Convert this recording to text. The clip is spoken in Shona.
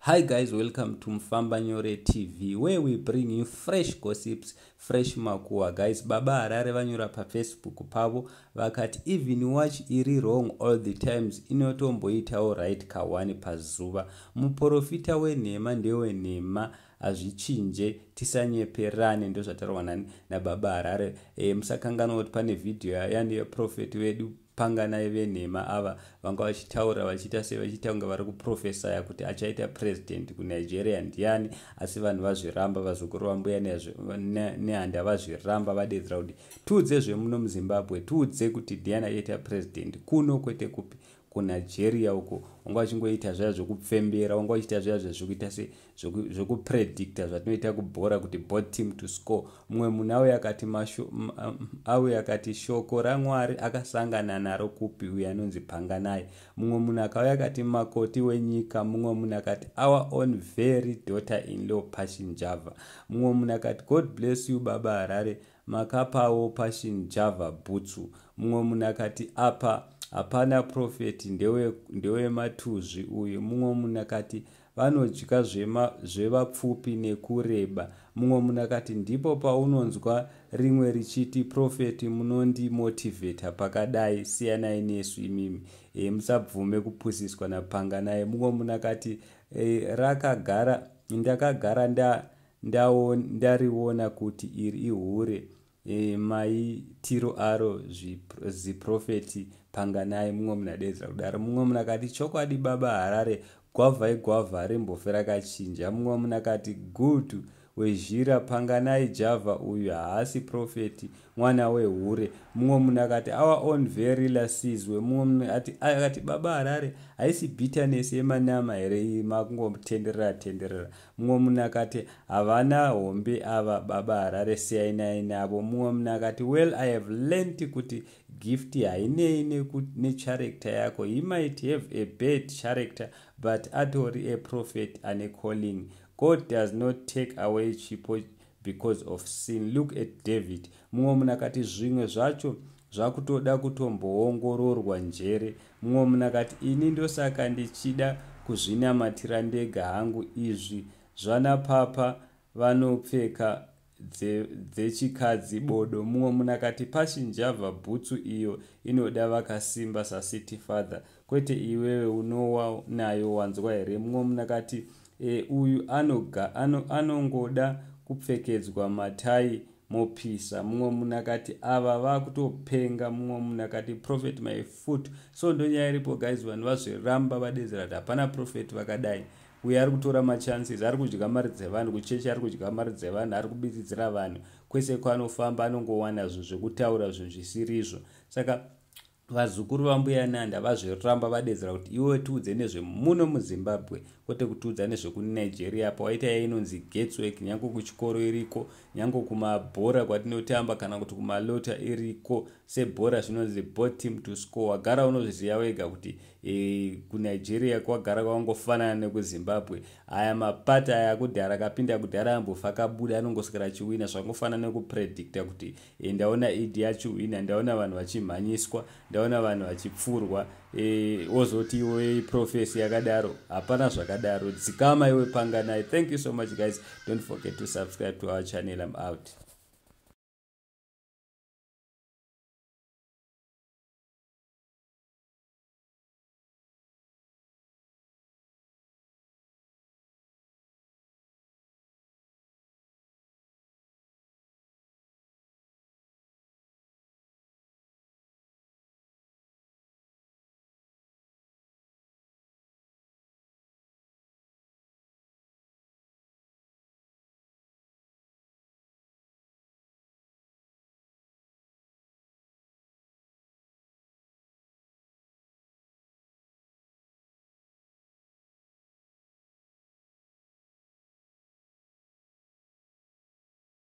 Hi guys, welcome to Mfambanyore TV, where we bring you fresh gossips, fresh makuwa. Guys, Baba Harare vanyura pa Facebook pavo vakati even watch iri wrong all the times inomboita right kawani pazuva. Muprofita wenhema ndewe nhema hazwichinge isanyeperane ndo zvataurwa naBaba Harare. Musakangana kuti pane video yani prophet wedu panganai venhema ava vanga vachitaura vachiita sevachiita kunge vari kuprofesaya kuti achaita president kuNigeria ndiani, asi vanhu vazviramba. Vazukuru vambuya nehanda vazviramba vadedzera kuti tiudze zvemuno muZimbabwe, tiudze kuti ndiani achaita president kuno kwete kupi kuNigeria uko. Wanga vachingoita zvaya zvokupfembera, wanga vachiita zvaya zvekuita zvokupredicta zvatinoita kubhora kuti both team to score. Mumwe munhu auye akati shoko raMwari akasangana naro kupi, uye anonzi Panganai. Mumwe munhu akauya akati makoti wenyika. Mumwe munhu akati our own very daughter in law Pashinjava. Mumwe munhu akati God bless you Baba Harare, makapawo Pashinjava bhutsu. Mumwe munhu akati apa hapana profeti ndewe matuzvi uyu. Mumwe munhu akati vanodya zvevapfupi nekureba. Mumwe munhu akati ndipo paunonzwa rimwe richiti profeti munondimotivheta pakadai, siyanai nesu imimi, musabvume kupusiswa naPanganai. Mumwe munhu akati ndakagara ndariona kuti iri ihure maitiro aro ziprofeti Panganai. Mumwe munhu adedzera kudaro. Mumwe munhu akati chokwadi Baba Harare, gwavha rembofe rakachinja. Mumwe munhu akati good wezhira Panganai Java uyu haasi profeti, mwana wehure. Mumwe munhu akati our own very lasizwe. Mumwe munhu akati Baba Harare haisi bitterness yemanama here makungotenderera. Mumwe munhu akati havana hombe ava Baba Harare, siyainai navo. Mumwe munhu akati well I have learned kuti gift hainei necharacter yako. He might have a bad character but atori a prophet ane calling. God does not take away chipo because of sin. Look at David. Mumwe munhu akati zvimwe zvacho zvakutoda kutomboongororwa njere. Mumwe munhu akati ini ndosaka ndichida kuzvinamatira ndega hangu, izvi zvana papa vanopfeka dzechikadzi bodo. Mumwe munhu akati Pashinjava bhutsu iyo inoda vakasimba saCity Father, kwete iwewe unowa nayo wanzwa here. Mumwe munhu akati uyu anongoda kupfekedzwa matai mopisa. Mumwe munhu akati ava vakutopenga. Mumwe munhu akati prophet my foot. So ndonyaya iripo guys, vanhu vazviramba vadedzera kuti hapana prophet vakadai. Uye ari kutora machances, ari kudya mari dzevanhu kuchechi, ari kudya mari dzevanhu, ari kubitidzira vanhu. Kwese kwaanofamba anongowana zvinhu zvekutaura zvinhu zvisirizvo. Saka vazukuru vambuya nehanda vazviramba vadedzera kuti iwe tiudze nezvemuno muZimbabwe, kwete kutiudza nezvekunigeria pawaita yainonzi getswork, nyange kuchikoro iriko, nyange kumabhora kwatinotamba, kana kuti kumalota iriko. Sebhora zvinonzi both team to score. Wagara unozviziva wega kuti kuNigeria kwagara kwakangofanana nekuZimbabwe. Aya mapata aya kudhara akapinda kudhara ambofa akabuda anongoswera achiwina. Zvangofanana nekupredicta kuti ndaona Idi achiwina, ndaona vanhu vachimhanyiswa, ndaona vanhu vachipfurwa, wozoti iwe profesi yakadaro. Hapana zvakadaro. Dzikama iwe Panganai. Thank you so much guys. Don't forget to subscribe to our channel. I'm out.